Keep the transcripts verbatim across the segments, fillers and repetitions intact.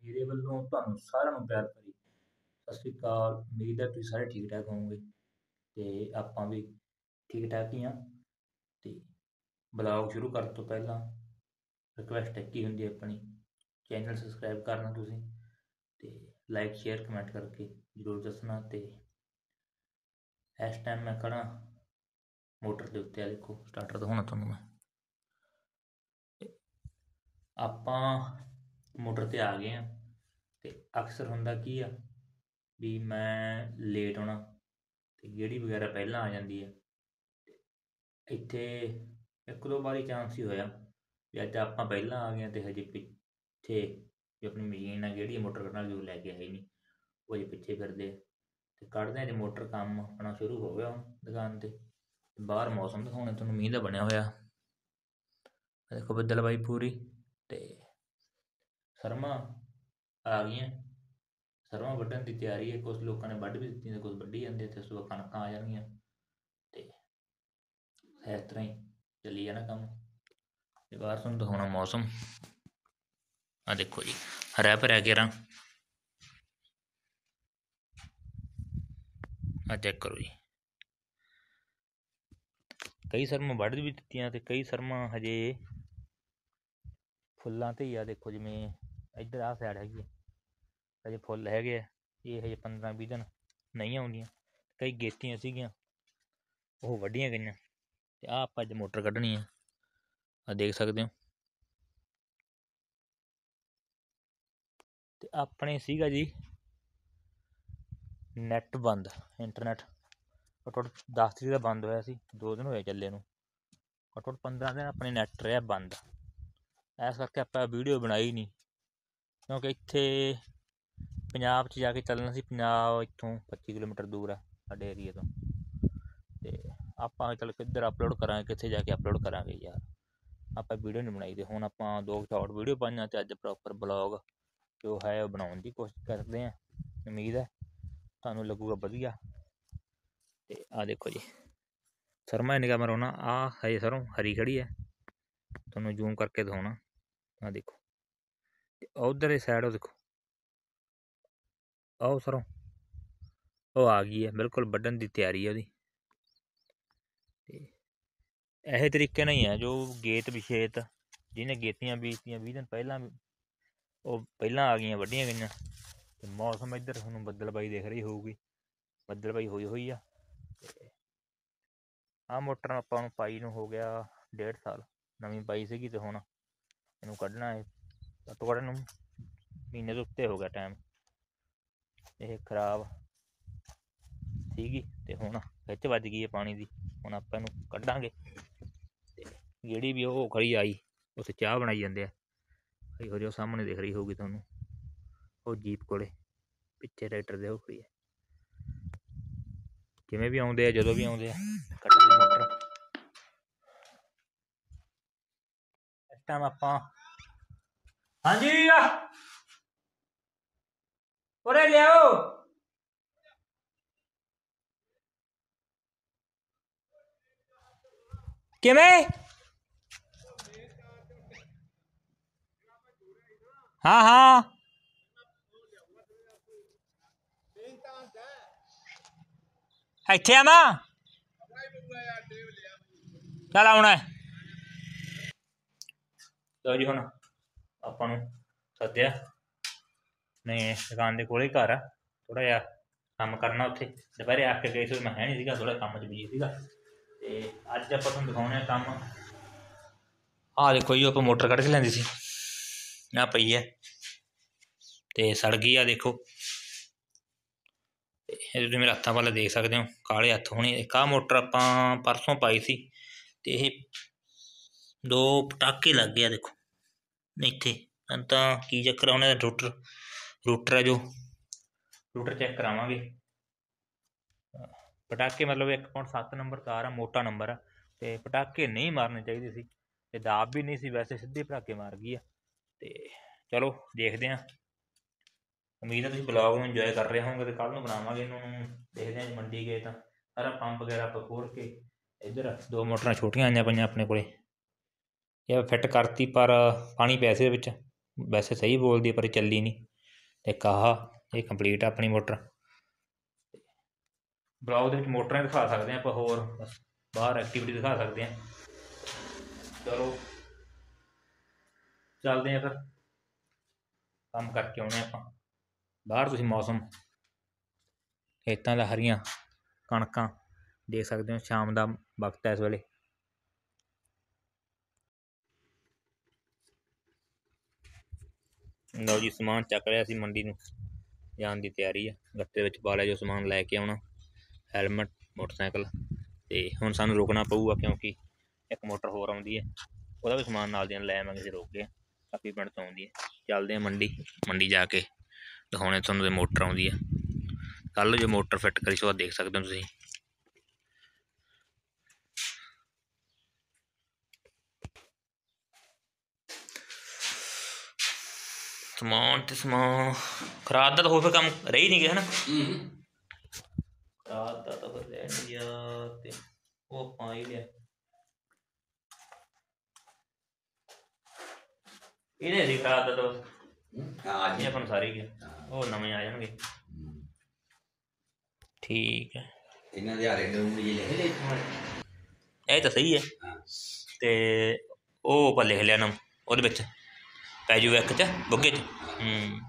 मेरे ਵੱਲੋਂ ਤੁਹਾਨੂੰ ਸਾਰਿਆਂ ਨੂੰ ਪਿਆਰ ਭਰੀ ਸਤਿ ਸ਼੍ਰੀ ਅਕਾਲ। ਉਮੀਦ ਹੈ ਤੁਸੀਂ ਸਾਰੇ ਠੀਕ ਠਾਕ ਹੋਵੋਗੇ ਤੇ ਆਪਾਂ ਵੀ ਠੀਕ ਠਾਕ ਹੀ ਹਾਂ। ਤੇ ਬਲੌਗ ਸ਼ੁਰੂ ਕਰਨ ਤੋਂ ਪਹਿਲਾਂ ਰਿਕੁਐਸਟ ਇੱਕ ਹੀ ਹੁੰਦੀ ਹੈ ਆਪਣੀ, ਚੈਨਲ ਸਬਸਕ੍ਰਾਈਬ ਕਰਨਾ ਤੁਸੀਂ ਤੇ ਲਾਈਕ ਸ਼ੇਅਰ ਕਮੈਂਟ ਕਰਕੇ ਜ਼ਰੂਰ ਦੱਸਣਾ। ਤੇ ਇਸ ਟਾਈਮ ਮੈਂ ਖੜਾ ਮੋਟਰ ਦੇ ਉੱਤੇ, ਆ ਦੇਖੋ ਸਟਾਰਟਰ ਦਿਖਾਉਣਾ ਤੁਹਾਨੂੰ ਮੈਂ। ਆਪਾਂ ਮੋਟਰ ਤੇ ਆ ਗਏ ਆ ਤੇ ਅਕਸਰ ਹੁੰਦਾ ਕੀ ਆ ਵੀ ਮੈਂ ਲੇਟ ਆਉਣਾ ਤੇ ਗੇੜੀ ਵਗੈਰਾ ਪਹਿਲਾਂ ਆ ਜਾਂਦੀ ਹੈ। ਇੱਥੇ ਇੱਕ ਦੋ ਵਾਰੀ ਚਾਂਸ ਹੀ ਹੋਇਆ ਵੀ ਅੱਜ ਆਪਾਂ ਪਹਿਲਾਂ ਆ ਗਏ ਤੇ ਹਜੇ ਪਿੱਛੇ ਵੀ ਆਪਣੀ ਮਸ਼ੀਨ ਨਾਲ ਗੇੜੀ ਮੋਟਰ ਕੱਢਣ ਵਾਲੀ ਉਹ ਲੈ ਕੇ ਆਏ ਨਹੀਂ, ਉਹ ਹਜੇ ਪਿੱਛੇ ਫਿਰਦੇ ਤੇ ਕੱਢਦੇ ਜੇ ਮੋਟਰ। ਕੰਮ ਆਪਣਾ ਸ਼ੁਰੂ ਹੋ ਗਿਆ ਹੁਣ ਦੁਕਾਨ ਤੇ। ਬਾਹਰ ਮੌਸਮ ਦਿਖਾਉਣੇ ਤੁਹਾਨੂੰ, ਮੀਂਹ ਦਾ ਬਣਿਆ ਹੋਇਆ ਦੇਖੋ, ਬੱਦਲਬਾਈ ਪੂਰੀ। ਤੇ ਸਰਮਾਂ ਆ ਗਈਆਂ, ਸਰਮਾਂ ਵੱਢਣ ਦੀ ਤਿਆਰੀ ਹੈ। ਕੁਛ ਲੋਕਾਂ ਨੇ ਵੱਢ ਵੀ ਦਿੱਤੀਆਂ ਤੇ ਕੁਛ ਵੱਢੀ ਜਾਂਦੇ ਤੇ ਸੁਬਹ ਕਣਕਾਂ ਆ ਜਾਣਗੀਆਂ ਤੇ ਇਸ ਤਰ੍ਹਾਂ ਹੀ ਚੱਲੀ ਜਾਣਾ ਕੰਮ। ਤੇ ਬਾਹਰ ਤੁਹਾਨੂੰ ਦਿਖਾਉਣਾ ਮੌਸਮ, ਆ ਦੇਖੋ ਜੀ ਹਰਿਆ ਭਰਿਆ ਘੇਰਾ, ਆ ਚੈੱਕ ਕਰੋ ਜੀ। ਕਈ ਸਰਮਾਂ ਵੱਢ ਵੀ ਦਿੱਤੀਆਂ ਤੇ ਕਈ ਸਰਮਾਂ ਹਜੇ ਫੁੱਲਾਂ ਤੇ ਹੀ ਆ। ਦੇਖੋ ਜਿਵੇਂ ਇੱਧਰ ਆਹ ਸਾਈਡ ਹੈਗੀ ਆ, ਹਜੇ ਫੁੱਲ ਹੈਗੇ ਆ, ਇਹ ਹਜੇ ਪੰਦਰਾਂ ਵੀਹ ਦਿਨ ਨਹੀਂ ਆਉਂਦੀਆਂ। ਕਈ ਗੇਤੀਆਂ ਸੀਗੀਆਂ ਉਹ ਵੱਢੀਆਂ ਗਈਆਂ ਤੇ ਆਹ ਆਪਾਂ ਅੱਜ ਮੋਟਰ ਕੱਢਣੀ ਆ, ਆ ਦੇਖ ਸਕਦੇ ਹੋ। ਤੇ ਆਪਣੇ ਸੀਗਾ ਜੀ ਨੈੱਟ ਬੰਦ, ਇੰਟਰਨੈਟ ਘੱਟੋ ਘੱਟ ਦਸ ਤਰੀਕ ਦਾ ਬੰਦ ਹੋਇਆ ਸੀ, ਦੋ ਦਿਨ ਹੋਏ ਚੱਲੇ ਨੂੰ, ਘੱਟੋ ਘੱਟ ਪੰਦਰਾਂ ਦਿਨ ਆਪਣੇ ਨੈੱਟ ਰਿਹਾ ਬੰਦ। ਇਸ ਕਰਕੇ ਆਪਾਂ ਵੀਡੀਓ ਬਣਾਈ ਨਹੀਂ, ਕਿਉਂਕਿ ਇੱਥੇ ਪੰਜਾਬ 'ਚ ਜਾ ਕੇ ਚੱਲਣਾ ਸੀ। ਪੰਜਾਬ ਇੱਥੋਂ ਪੱਚੀ ਕਿਲੋਮੀਟਰ ਦੂਰ ਆ ਸਾਡੇ ਏਰੀਏ ਤੋਂ, ਤੇ ਆਪਾਂ ਚੱਲ ਕਿੱਧਰ ਅਪਲੋਡ ਕਰਾਂਗੇ, ਕਿੱਥੇ ਜਾ ਕੇ ਅਪਲੋਡ ਕਰਾਂਗੇ ਯਾਰ, ਆਪਾਂ ਵੀਡੀਓ ਨਹੀਂ ਬਣਾਈ। ਤੇ ਹੁਣ ਆਪਾਂ ਦੋ ਸ਼ਾਰਟ ਵੀਡੀਓ ਪਾਈਆਂ ਤੇ ਅੱਜ ਪ੍ਰੋਪਰ ਬਲੌਗ ਜੋ ਹੈ ਉਹ ਬਣਾਉਣ ਦੀ ਕੋਸ਼ਿਸ਼ ਕਰਦੇ ਹਾਂ। ਉਮੀਦ ਹੈ ਤੁਹਾਨੂੰ ਲੱਗੂਗਾ ਵਧੀਆ। ਤੇ ਆਹ ਦੇਖੋ ਜੀ ਸਰਮਾ ਨਿਗਾਹ ਮਰਾਉਣਾ, ਆਹ ਹਜੇ ਸਰੋਂ ਹਰੀ ਖੜੀ ਹੈ, ਤੁਹਾਨੂੰ ਜ਼ੂਮ ਕਰਕੇ ਦਿਖਾਉਣਾ। ਆਹ ਦੇਖੋ ਤੇ ਉਧਰ ਦੀ ਸਾਈਡ ਉਹ ਦੇਖੋ, ਆਹ ਸਰੋਂ ਉਹ ਆ ਗਈ ਹੈ, ਬਿਲਕੁਲ ਵੱਢਣ ਦੀ ਤਿਆਰੀ ਹੈ ਉਹਦੀ। ਤੇ ਇਹ ਤਰੀਕੇ ਨਾਲ ਹੀ ਹੈ ਜੋ ਗੇਤ ਵਿਛੇਤ ਜਿਹਨੇ ਗੇਤੀਆਂ ਬੀਜਤੀਆਂ ਵੀਹ ਦਿਨ ਪਹਿਲਾਂ, ਉਹ ਪਹਿਲਾਂ ਆ ਗਈਆਂ, ਵੱਢੀਆਂ ਗਈਆਂ। ਤੇ ਮੌਸਮ ਇੱਧਰ ਤੁਹਾਨੂੰ ਬੱਦਲਬਾਈ ਦਿਖ ਰਹੀ ਹੋਊਗੀ, ਬੱਦਲਬਾਈ ਹੋਈ ਹੋਈ ਆ। ਤੇ ਆਹ ਮੋਟਰ ਆਪਾਂ ਨੂੰ ਪਾਈ ਨੂੰ ਹੋ ਗਿਆ ਡੇਢ ਸਾਲ, ਨਵੀਂ ਪਾਈ ਸੀਗੀ ਤੇ ਹੁਣ ਇਹਨੂੰ ਕੱਢਣਾ ਹੈ ਘੱਟੋ ਘੱਟ ਨੂੰ ਮਹੀਨੇ ਦੇ ਉੱਤੇ ਹੋ ਗਿਆ ਟਾਈਮ। ਇਹ ਖਰਾਬ ਸੀਗੀ ਤੇ ਹੁਣ ਵਿੱਚ ਵੱਜ ਗਈ ਹੈ ਪਾਣੀ ਦੀ, ਹੁਣ ਆਪਾਂ ਇਹਨੂੰ ਕੱਢਾਂਗੇ। ਤੇ ਜਿਹੜੀ ਵੀ ਉਹ ਖੜੀ ਆਈ ਉੱਥੇ ਚਾਹ ਬਣਾਈ ਜਾਂਦੇ ਆ, ਹੋ ਜੋ ਸਾਹਮਣੇ ਦਿਖ ਰਹੀ ਹੋਊਗੀ ਤੁਹਾਨੂੰ, ਉਹ ਜੀਪ ਕੋਲੇ ਪਿੱਛੇ ਟਰੈਕਟਰ ਦੇ ਉਹ ਖੜੀ ਹੈ। ਜਿਵੇਂ ਵੀ ਆਉਂਦੇ ਆ, ਜਦੋਂ ਵੀ ਆਉਂਦੇ ਆ ਕੱਢਦੇ ਮੋਟਰ। ਇਸ ਟਾਈਮ ਆਪਾਂ ਹਾਂਜੀ ਉਰੇ ਲਿਆਓ, ਕਿਵੇਂ? ਹਾਂ ਹਾਂ ਇੱਥੇ ਆਵਾਂ, ਚੱਲ ਆਉਣਾ। ਲਓ ਜੀ ਹੁਣ ਆਪਾਂ ਨੂੰ ਸੱਦਿਆ, ਨਹੀਂ ਦੁਕਾਨ ਦੇ ਕੋਲੇ ਘਰ ਆ, ਥੋੜ੍ਹਾ ਜਿਹਾ ਕੰਮ ਕਰਨਾ ਉੱਥੇ। ਦੁਪਹਿਰੇ ਆ ਕੇ ਗਏ ਸੀ, ਮੈਂ ਹੈ ਨਹੀਂ ਸੀਗਾ, ਥੋੜ੍ਹਾ ਕੰਮ 'ਚ ਬਿਜੀ ਸੀਗਾ। ਤੇ ਅੱਜ ਆਪਾਂ ਤੁਹਾਨੂੰ ਦਿਖਾਉਣੇ ਕੰਮ। ਆਹ ਦੇਖੋ ਜੀ ਆਪਾਂ ਮੋਟਰ ਕੱਢ ਕੇ ਲੈਂਦੀ ਸੀ, ਆਹ ਪਈ ਹੈ ਤੇ ਸੜ ਗਈ ਆ ਦੇਖੋ। ਇਹ ਤੁਸੀਂ ਮੇਰੇ ਹੱਥਾਂ ਵੱਲ ਦੇਖ ਸਕਦੇ ਹੋ, ਕਾਲੇ ਹੱਥ ਹੋਣੇ। ਇੱਕ ਆਹ ਮੋਟਰ ਆਪਾਂ ਪਰਸੋਂ ਪਾਈ ਸੀ ਤੇ ਇਹ ਦੋ ਪਟਾਕੇ ਲੱਗ ਗਏ ਆ ਦੇਖੋ ਇੱਥੇ। ਤਾਂ ਕੀ ਚੱਕਰ ਆ ਉਹਨਾਂ ਦਾ, ਰੂਟਰ ਰੂਟਰ ਹੈ ਜੋ ਰੂਟਰ ਚੈੱਕ ਕਰਾਵਾਂਗੇ। ਪਟਾਕੇ ਮਤਲਬ ਇੱਕ ਪੁਆਇੰਟ ਸੱਤ ਨੰਬਰ ਤਾਰ ਆ, ਮੋਟਾ ਨੰਬਰ ਆ, ਤੇ ਪਟਾਕੇ ਨਹੀਂ ਮਾਰਨੇ ਚਾਹੀਦੇ ਸੀ ਤੇ ਦਾਬ ਵੀ ਨਹੀਂ ਸੀ, ਵੈਸੇ ਸਿੱਧੇ ਪਟਾਕੇ ਮਾਰ ਗਈ ਆ। ਤੇ ਚਲੋ ਦੇਖਦੇ ਹਾਂ, ਉਮੀਦ ਹੈ ਤੁਸੀਂ ਬਲੌਗ ਨੂੰ ਇੰਜੋਏ ਕਰ ਰਹੇ ਹੋਵੋਗੇ। ਤੇ ਕੱਲ੍ਹ ਨੂੰ ਬਣਾਵਾਂਗੇ ਇਹਨੂੰ, ਦੇਖਦੇ ਹਾਂ ਮੰਡੀ ਗਏ ਤਾਂ ਸਾਰਾ ਪੰਪ ਵਗੈਰਾ ਆਪਾਂ ਖੋਲ੍ਹ ਕੇ। ਇੱਧਰ ਦੋ ਮੋਟਰਾਂ ਛੋਟੀਆਂ ਆਈਆਂ ਪਈਆਂ ਆਪਣੇ ਕੋਲੇ, ਇਹ ਫਿੱਟ ਕਰਤੀ ਪਰ ਪਾਣੀ ਪਿਆ ਸੀ ਇਹਦੇ ਵਿੱਚ, ਵੈਸੇ ਸਹੀ ਬੋਲਦੀ ਪਰ ਚੱਲੀ ਨਹੀਂ। ਇੱਕ ਆਹ ਇਹ ਕੰਪਲੀਟ ਆ ਆਪਣੀ ਮੋਟਰ। ਬਲੌਗ ਦੇ ਵਿੱਚ ਮੋਟਰਾਂ ਦਿਖਾ ਸਕਦੇ ਹਾਂ ਆਪਾਂ, ਹੋਰ ਬਾਹਰ ਐਕਟੀਵਿਟੀ ਦਿਖਾ ਸਕਦੇ ਹਾਂ। ਚਲੋ ਚੱਲਦੇ ਹਾਂ ਫਿਰ, ਕੰਮ ਕਰਕੇ ਆਉਣੇ ਆਪਾਂ ਬਾਹਰ। ਤੁਸੀਂ ਮੌਸਮ ਖੇਤਾਂ ਦਾ, ਹਰੀਆਂ ਕਣਕਾਂ ਦੇਖ ਸਕਦੇ ਹੋ। ਸ਼ਾਮ ਦਾ ਵਕਤ ਹੈ ਇਸ ਵੇਲੇ। ਲਓ ਜੀ, ਸਮਾਨ ਚੱਕ ਲਿਆ ਸੀ, ਮੰਡੀ ਨੂੰ ਜਾਣ ਦੀ ਤਿਆਰੀ ਆ। ਗੱਟੇ ਵਿੱਚ ਪਾ ਲਿਆ ਜੋ ਸਮਾਨ ਲੈ ਕੇ ਆਉਣਾ, ਹੈਲਮਟ, ਮੋਟਰਸਾਈਕਲ। ਤੇ ਹੁਣ ਸਾਨੂੰ ਰੁਕਣਾ ਪਊਗਾ ਕਿਉਂਕਿ ਇੱਕ ਮੋਟਰ ਹੋਰ ਆਉਂਦੀ ਹੈ, ਉਹਦਾ ਵੀ ਸਮਾਨ ਨਾਲ ਦੀਆਂ ਲੈ ਆਵਾਂਗੇ। ਅਸੀਂ ਰੁਕ ਗਏ, ਕਾਫੀ ਪਿੰਡ ਤੋਂ ਆਉਂਦੀ ਹੈ। ਚੱਲਦੇ ਹਾਂ ਮੰਡੀ, ਮੰਡੀ ਜਾ ਕੇ ਦਿਖਾਉਣੇ ਤੁਹਾਨੂੰ ਤੇ ਮੋਟਰ ਆਉਂਦੀ ਹੈ। ਕੱਲ੍ਹ ਜੋ ਮੋਟਰ ਫਿੱਟ ਕਰੀ ਸੋ ਦੇਖ ਸਕਦੇ ਹੋ ਤੁਸੀਂ। ਸਮਾਨ ਤੇ ਸਮਾਨ ਖਰਾਦ ਦਾ ਤਾਂ ਹੋਰ ਫਿਰ ਕੰਮ ਰਹਿ ਨਹੀਂ ਗਿਆ ਨਾ। ਖਰਾਦ ਦਾ ਤਾਂ ਫਿਰ ਰਹਿ ਨਹੀਂ ਗਿਆ, ਤੇ ਉਹ ਪਾ ਹੀ ਲਿਆ। ਇਹਨੇ ਸੀ ਖਰਾਦ ਦਾ ਤਾਂ ਇਹ ਆਪਾਂ ਨੂੰ ਸਾਰੇ ਗਿਆ, ਉਹ ਨਵੇਂ ਆ ਜਾਣਗੇ। ਠੀਕ ਹੈ, ਇਹਨਾਂ ਦੇ ਹਾਰੇ ਇਹ ਤਾਂ ਸਹੀ ਹੈ। ਤੇ ਉਹ ਆਪਾਂ ਲਿਖ ਲਿਆ ਨਾ, ਉਹਦੇ ਵਿੱਚ ਪੈ ਜੂਗਾ ਇੱਕ 'ਚ ਬੁੱਗੇ 'ਚ। ਹੂੰ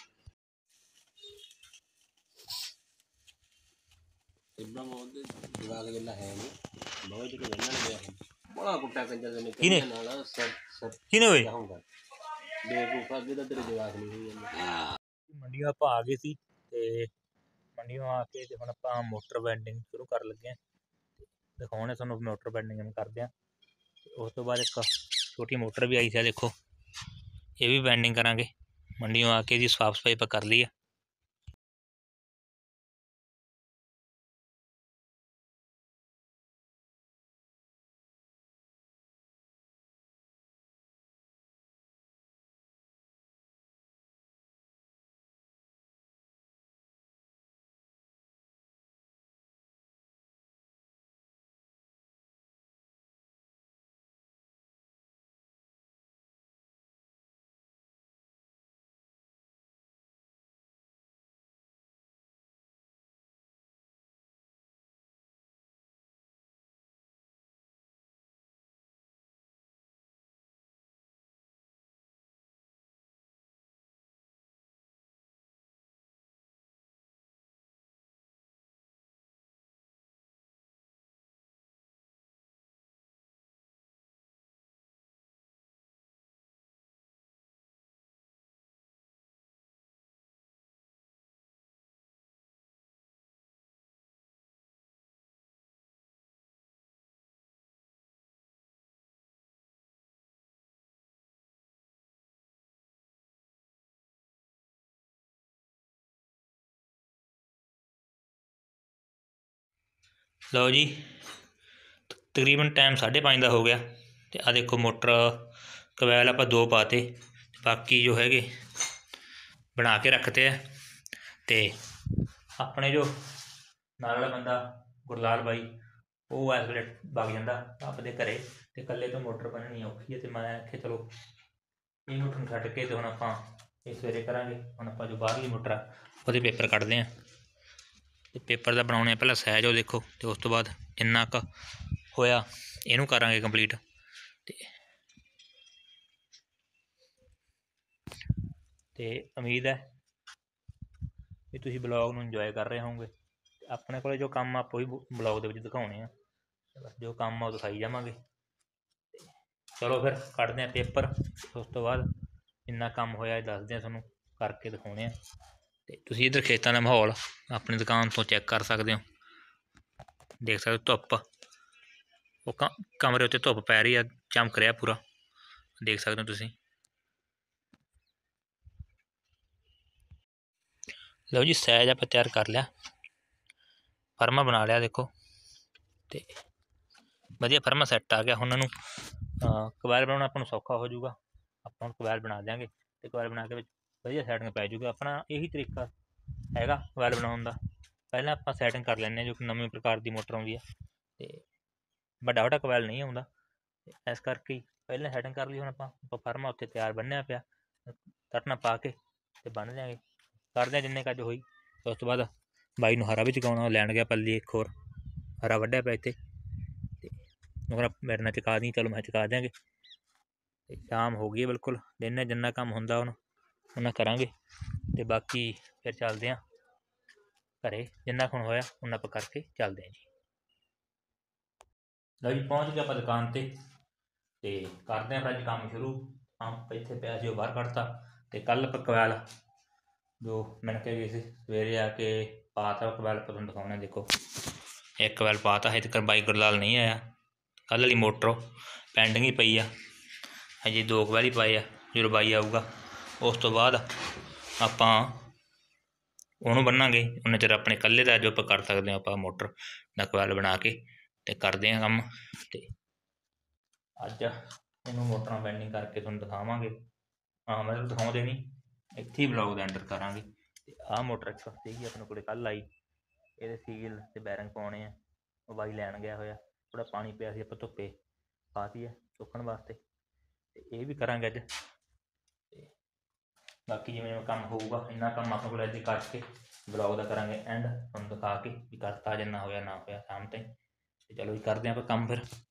ਮੰਡੀਆਂ ਆਪਾਂ ਆ ਗਏ ਸੀ, ਤੇ ਮੰਡੀਆਂ ਆ ਕੇ ਤੇ ਹੁਣ ਆਪਾਂ ਮੋਟਰ ਵੈਂਡਿੰਗ ਸ਼ੁਰੂ ਕਰਨ ਲੱਗੇ ਹਾਂ। ਦਿਖਾਉਣੇ ਤੁਹਾਨੂੰ ਮੋਟਰ ਵੈਂਡਿੰਗ ਕਰਦੇ ਹਾਂ। ਉਸ ਤੋਂ ਬਾਅਦ ਇੱਕ ਛੋਟੀ ਮੋਟਰ ਵੀ ਆਈ ਸੀ, ਦੇਖੋ ਇਹ ਵੀ ਵੈਂਡਿੰਗ ਕਰਾਂਗੇ। ਮੰਡੀਆਂ ਆ ਕੇ ਇਹਦੀ ਸਾਫ ਸਫਾਈ ਆਪਾਂ ਕਰ ਲਈ ਆ। ਲਓ ਜੀ, ਤਕਰੀਬਨ ਟਾਈਮ ਸਾਢੇ ਪੰਜ ਦਾ ਹੋ ਗਿਆ। ਤੇ ਆ ਦੇਖੋ ਮੋਟਰ ਕਵੈਲ ਆਪਾਂ ਦੋ ਪਾਤੇ, ਬਾਕੀ ਜੋ ਹੈਗੇ ਬਣਾ ਕੇ ਰੱਖਤੇ ਆ। ਤੇ ਆਪਣੇ ਜੋ ਨਾਲ ਵਾਲਾ ਬੰਦਾ ਗੁਰਲਾਲ ਬਾਈ, ਉਹ ਇਸ ਵੇਲੇ ਵਗ ਜਾਂਦਾ ਆਪਦੇ ਘਰੇ, ਤੇ ਇਕੱਲੇ ਤੋਂ ਮੋਟਰ ਬੰਨਣੀ ਔਖੀ ਹੈ। ਤੇ ਮੈਂ ਆਖਿਆ ਚਲੋ ਇਹ ਮੋਟਰ ਨੂੰ ਛੱਡ ਕੇ ਤੇ ਹੁਣ ਆਪਾਂ ਇਹ ਸਵੇਰੇ ਕਰਾਂਗੇ। ਹੁਣ ਆਪਾਂ ਜੋ ਬਾਹਰਲੀ ਮੋਟਰ ਆ ਉਹਦੇ ਪੇਪਰ ਕੱਢਦੇ ਹਾਂ, ਤੇ ਪੇਪਰ ਦਾ ਬਣਾਉਣੇ ਆ ਪਹਿਲਾਂ ਸਾਈਜ਼ ਉਹ ਦੇਖੋ, ਤੇ ਉਸ ਤੋਂ ਬਾਅਦ ਜਿੰਨਾ ਕੁ ਹੋਇਆ ਇਹਨੂੰ ਕਰਾਂਗੇ ਕੰਪਲੀਟ। ਤੇ ਤੇ ਉਮੀਦ ਹੈ ਵੀ ਤੁਸੀਂ ਬਲੌਗ ਨੂੰ ਇੰਜੋਏ ਕਰ ਰਹੇ ਹੋਵੋਗੇ। ਤੇ ਆਪਣੇ ਕੋਲ ਜੋ ਕੰਮ ਆਪਾਂ ਉਹੀ ਬਲੌਗ ਦੇ ਵਿੱਚ ਦਿਖਾਉਣੇ ਆ, ਜੋ ਕੰਮ ਆ ਉਹ ਦਿਖਾਈ ਜਾਵਾਂਗੇ। ਤੇ ਚਲੋ ਫਿਰ ਕੱਢਦੇ ਹਾਂ ਪੇਪਰ, ਉਸ ਤੋਂ ਬਾਅਦ ਜਿੰਨਾ ਕੰਮ ਹੋਇਆ ਦੱਸਦੇ ਹਾਂ ਤੁਹਾਨੂੰ, ਕਰਕੇ ਦਿਖਾਉਣੇ ਆ। ਤੇ ਤੁਸੀਂ ਇੱਧਰ ਖੇਤਾਂ ਦਾ ਮਾਹੌਲ ਆਪਣੀ ਦੁਕਾਨ ਤੋਂ ਚੈੱਕ ਕਰ ਸਕਦੇ ਹੋ, ਦੇਖ ਸਕਦੇ ਹੋ ਧੁੱਪ, ਉਹ ਕ ਕਮਰੇ ਉੱਤੇ ਧੁੱਪ ਪੈ ਰਹੀ ਆ, ਚਮਕ ਰਿਹਾ ਪੂਰਾ, ਦੇਖ ਸਕਦੇ ਹੋ ਤੁਸੀਂ। ਲਓ ਜੀ, ਸਾਈਜ਼ ਆਪਾਂ ਤਿਆਰ ਕਰ ਲਿਆ, ਫਰਮਾ ਬਣਾ ਲਿਆ ਦੇਖੋ, ਤੇ ਵਧੀਆ ਫਰਮਾ ਸੈੱਟ ਆ ਗਿਆ। ਹੁਣ ਉਹਨੂੰ ਕਵੈਲ ਬਣਾਉਣਾ ਆਪਾਂ ਨੂੰ ਸੌਖਾ ਹੋ ਜਾਊਗਾ। ਆਪਾਂ ਹੁਣ ਕਵੈਲ ਬਣਾ ਦਿਆਂਗੇ, ਤੇ ਕਵੈਲ ਬਣਾ ਕੇ ਵਿੱਚ ਵਧੀਆ ਸੈਟਿੰਗ ਪੈ ਜਾਊਗਾ। ਆਪਣਾ ਇਹੀ ਤਰੀਕਾ ਹੈਗਾ ਕਵੈਲ ਬਣਾਉਣ ਦਾ। ਪਹਿਲਾਂ ਆਪਾਂ ਸੈਟਿੰਗ ਕਰ ਲੈਂਦੇ ਹਾਂ, ਜੋ ਕਿ ਨਵੀਂ ਪ੍ਰਕਾਰ ਦੀ ਮੋਟਰ ਆਉਂਦੀ ਹੈ, ਤੇ ਵੱਡਾ ਵੱਡਾ ਕਵੈਲ ਨਹੀਂ ਆਉਂਦਾ, ਇਸ ਕਰਕੇ ਹੀ ਪਹਿਲਾਂ ਸੈਟਿੰਗ ਕਰ ਲਈ। ਹੁਣ ਆਪਾਂ ਆਪਾਂ ਫਰਮਾ ਉੱਤੇ ਤਿਆਰ ਬੰਨਿਆ ਪਿਆ, ਤਟਣਾ ਪਾ ਕੇ ਤੇ ਬੰਨ ਦਿਆਂਗੇ। ਕਰਦੇ ਹਾਂ ਜਿੰਨੇ ਕੁ ਅੱਜ ਹੋਈ। ਉਸ ਤੋਂ ਬਾਅਦ ਬਾਈ ਨੂੰ ਹਰਾ ਵੀ ਚੁਕਾਉਣਾ, ਉਹ ਲੈਣ ਗਿਆ ਪੱਲੀ ਇੱਕ ਹੋਰ ਹਰਾ ਵੱਢਿਆ ਪਿਆ ਇੱਥੇ, ਅਤੇ ਉਹ ਕਹਿੰਦਾ ਮੇਰੇ ਨਾਲ ਚੁਕਾ ਦੀ, ਚਲੋ ਮੈਂ ਚੁਕਾ ਦਿਆਂਗੇ। ਅਤੇ ਸ਼ਾਮ ਹੋ ਗਈ ਹੈ ਬਿਲਕੁਲ, ਦਿਨ ਜਿੰਨਾ ਕੰਮ ਹੁੰਦਾ ਹੁਣ ਉਹਨਾਂ ਕਰਾਂਗੇ, ਅਤੇ ਬਾਕੀ ਫਿਰ ਚੱਲਦੇ ਹਾਂ ਘਰੇ, ਜਿੰਨਾ ਕੁ ਹੁਣ ਹੋਇਆ ਉਹਨਾਂ ਆਪਾਂ ਕਰਕੇ ਚੱਲਦੇ ਹਾਂ ਜੀ। ਲਓ ਜੀ ਪਹੁੰਚ ਗਏ ਆਪਾਂ ਦੁਕਾਨ 'ਤੇ, ਅਤੇ ਕਰਦੇ ਹਾਂ ਫਿਰ ਅੱਜ ਕੰਮ ਸ਼ੁਰੂ। ਪੰਪ ਇੱਥੇ ਪਿਆ ਸੀ ਉਹ ਬਾਹਰ ਕੱਢਤਾ, ਅਤੇ ਕੱਲ੍ਹ ਆਪਾਂ ਕੋਇਲ ਜੋ ਮਿਣ ਕੇ ਗਏ ਸੀ ਸਵੇਰੇ ਆ ਕੇ ਪਾਤਾ ਕੋਇਲ, ਤੁਹਾਨੂੰ ਦਿਖਾਉਣਾ ਦੇਖੋ ਇੱਕ ਕੋਇਲ ਪਾਤਾ, ਹਜੇ ਤੱਕ ਬਾਈ ਗੁਰਲਾਲ ਨਹੀਂ ਆਇਆ। ਕੱਲ੍ਹ ਵਾਲੀ ਮੋਟਰ ਪੈਂਡਿੰਗ ਹੀ ਪਈ ਆ, ਹਜੇ ਦੋ ਕੋਇਲ ਹੀ ਪਾਏ ਆ, ਜਦੋਂ ਬਾਈ ਆਊਗਾ ਉਸ ਤੋਂ ਬਾਅਦ ਆਪਾਂ ਉਹਨੂੰ ਬੰਨਾਂਗੇ। ਉਹਨਾਂ ਚਿਰ ਆਪਣੇ ਇਕੱਲੇ ਦਾ ਜੋ ਆਪਾਂ ਕਰ ਸਕਦੇ ਹਾਂ ਆਪਾਂ ਮੋਟਰ ਦਾ ਕੋਇਲ ਬਣਾ ਕੇ ਅਤੇ ਕਰਦੇ ਹਾਂ ਕੰਮ। ਅਤੇ ਅੱਜ ਇਹਨੂੰ ਮੋਟਰਾਂ ਬੈਂਡਿੰਗ ਕਰਕੇ ਤੁਹਾਨੂੰ ਦਿਖਾਵਾਂਗੇ, ਹਾਂ ਮਤਲਬ ਦਿਖਾਉਂਦੇ ਨਹੀਂ, ਇੱਥੇ ਹੀ ਬਲੌਗ ਦਾ ਐਂਟਰ ਕਰਾਂਗੇ। ਅਤੇ ਆਹ ਮੋਟਰ ਇੱਕ ਸੀਗੀ ਆਪਣੇ ਕੋਲ ਕੱਲ੍ਹ ਆਈ, ਇਹਦੇ ਸੀਲ ਅਤੇ ਬੈਰਿੰਗ ਪਾਉਣੇ ਆ, ਉਹ ਬਾਈ ਲੈਣ ਗਿਆ ਹੋਇਆ। ਥੋੜ੍ਹਾ ਪਾਣੀ ਪਿਆ ਸੀ ਆਪਾਂ ਧੁੱਪੇ ਪਾਤੀ ਹੈ ਸੁੱਕਣ ਵਾਸਤੇ, ਅਤੇ ਇਹ ਵੀ ਕਰਾਂਗੇ ਅੱਜ। ਅਤੇ ਬਾਕੀ ਜਿਵੇਂ ਕੰਮ ਹੋਊਗਾ ਇੰਨਾ ਕੰਮ ਆਪਣੇ ਕੋਲ ਅੱਜ ਕਰਕੇ ਬਲੌਗ ਦਾ ਕਰਾਂਗੇ ਐਂਡ, ਤੁਹਾਨੂੰ ਦਿਖਾ ਕੇ ਵੀ ਕਰਤਾ ਜਿੰਨਾ ਹੋਇਆ ਨਾ ਹੋਇਆ ਸ਼ਾਮ ਤਾਈਂ। ਅਤੇ ਚਲੋ ਜੀ ਕਰਦੇ ਹਾਂ ਆਪਾਂ ਕੰਮ ਫਿਰ।